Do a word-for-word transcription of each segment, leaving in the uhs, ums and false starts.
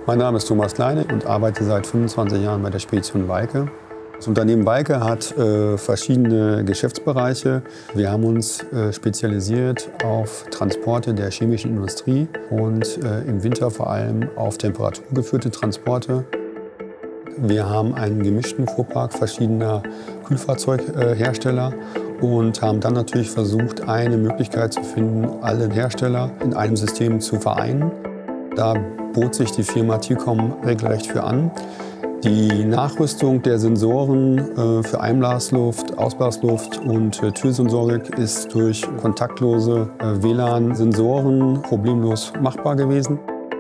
Mein Name ist Thomas Kleine und arbeite seit fünfundzwanzig Jahren bei der Spedition Walke. Das Unternehmen Walke hat äh, verschiedene Geschäftsbereiche. Wir haben uns äh, spezialisiert auf Transporte der chemischen Industrie und äh, im Winter vor allem auf temperaturgeführte Transporte. Wir haben einen gemischten Fuhrpark verschiedener Kühlfahrzeughersteller und haben dann natürlich versucht, eine Möglichkeit zu finden, alle Hersteller in einem System zu vereinen. Da bot sich die Firma T-Com regelrecht für an. Die Nachrüstung der Sensoren äh, für Einblasluft, Ausblasluft und äh, Türsensorik ist durch kontaktlose äh, W L A N-Sensoren problemlos machbar gewesen.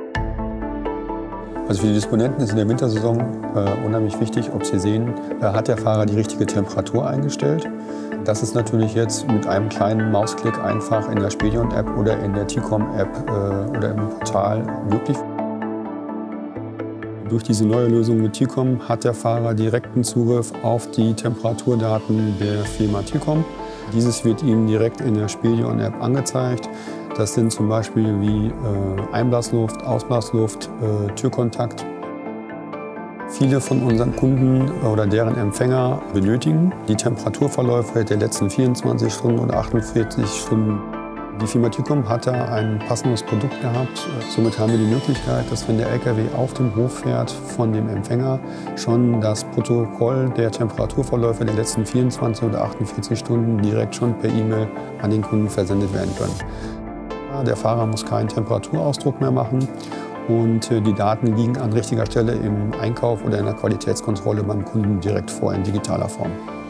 Also für die Disponenten ist in der Wintersaison äh, unheimlich wichtig, ob sie sehen, äh, hat der Fahrer die richtige Temperatur eingestellt. Das ist natürlich jetzt mit einem kleinen Mausklick einfach in der Spedition-App oder in der T-Com-App äh, oder im Portal möglich. Durch diese neue Lösung mit T-Com hat der Fahrer direkten Zugriff auf die Temperaturdaten der Firma T-Com. Dieses wird ihm direkt in der Spedition-App angezeigt. Das sind zum Beispiel wie äh, Einblasluft, Ausblasluft, äh, Türkontakt. Viele von unseren Kunden oder deren Empfänger benötigen die Temperaturverläufe der letzten vierundzwanzig Stunden oder achtundvierzig Stunden. Die Firma T-Com hat da ein passendes Produkt gehabt. Somit haben wir die Möglichkeit, dass wenn der L K W auf dem Hof fährt, von dem Empfänger schon das Protokoll der Temperaturverläufe der letzten vierundzwanzig oder achtundvierzig Stunden direkt schon per E-Mail an den Kunden versendet werden können. Der Fahrer muss keinen Temperaturausdruck mehr machen und die Daten liegen an richtiger Stelle im Einkauf oder in der Qualitätskontrolle beim Kunden direkt vor in digitaler Form.